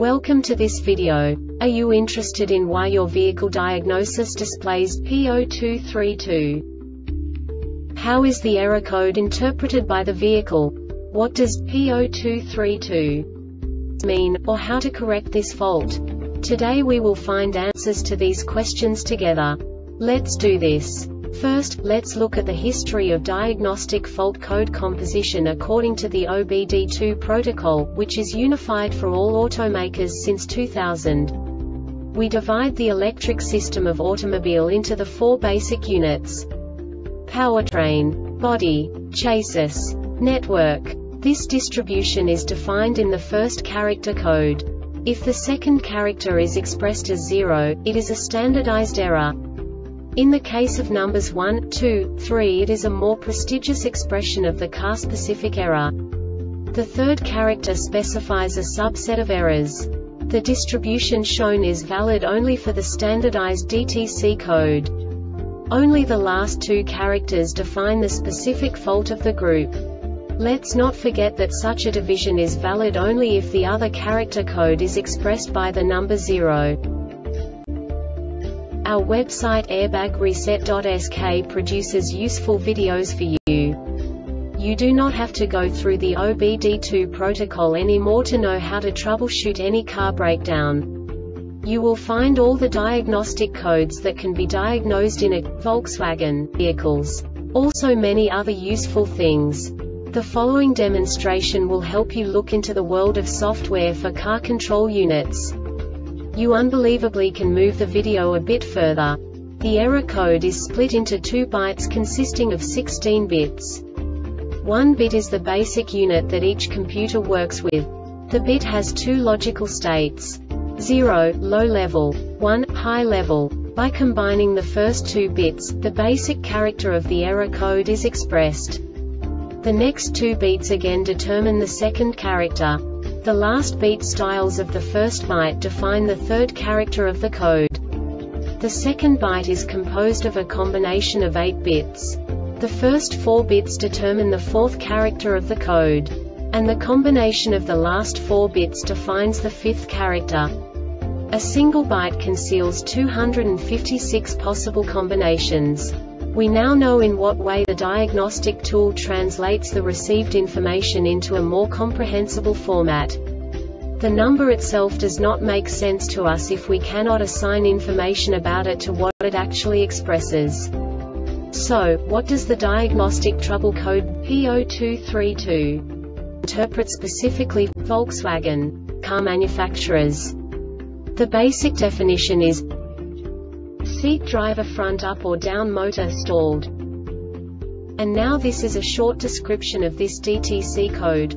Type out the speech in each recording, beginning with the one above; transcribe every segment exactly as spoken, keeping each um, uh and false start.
Welcome to this video. Are you interested in why your vehicle diagnosis displays P zero two three two? How is the error code interpreted by the vehicle? What does P zero two three two mean, or how to correct this fault? Today we will find answers to these questions together. Let's do this. First, let's look at the history of diagnostic fault code composition according to the O B D two protocol, which is unified for all automakers since two thousand. We divide the electric system of automobile into the four basic units: powertrain, body, chassis, network. This distribution is defined in the first character code. If the second character is expressed as zero, it is a standardized error. In the case of numbers one, two, three, it is a more prestigious expression of the car-specific error. The third character specifies a subset of errors. The distribution shown is valid only for the standardized D T C code. Only the last two characters define the specific fault of the group. Let's not forget that such a division is valid only if the other character code is expressed by the number zero. Our website airbag reset dot S K produces useful videos for you. You do not have to go through the O B D two protocol anymore to know how to troubleshoot any car breakdown. You will find all the diagnostic codes that can be diagnosed in a Volkswagen vehicles. Also many other useful things. The following demonstration will help you look into the world of software for car control units. You unbelievably can move the video a bit further. The error code is split into two bytes consisting of sixteen bits. One bit is the basic unit that each computer works with. The bit has two logical states: zero, low level, one, high level. By combining the first two bits, the basic character of the error code is expressed. The next two beats again determine the second character. The last beat styles of the first byte define the third character of the code. The second byte is composed of a combination of eight bits. The first four bits determine the fourth character of the code. And the combination of the last four bits defines the fifth character. A single byte conceals two hundred fifty-six possible combinations. We now know in what way the diagnostic tool translates the received information into a more comprehensible format. The number itself does not make sense to us if we cannot assign information about it to what it actually expresses. So, what does the diagnostic trouble code P zero two three two interpret specifically for Volkswagen car manufacturers? The basic definition is seat driver front up or down motor stalled. And now this is a short description of this D T C code.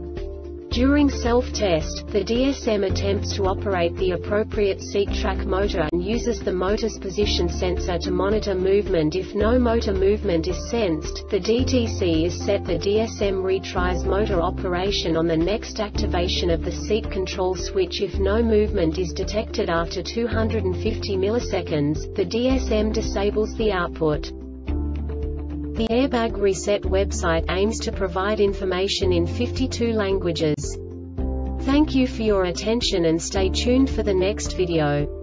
During self-test, the D S M attempts to operate the appropriate seat track motor and uses the motor's position sensor to monitor movement. If no motor movement is sensed, the D T C is set. The D S M retries motor operation on the next activation of the seat control switch. If no movement is detected after two hundred fifty milliseconds, the D S M disables the output. The Airbag Reset website aims to provide information in fifty-two languages. Thank you for your attention and stay tuned for the next video.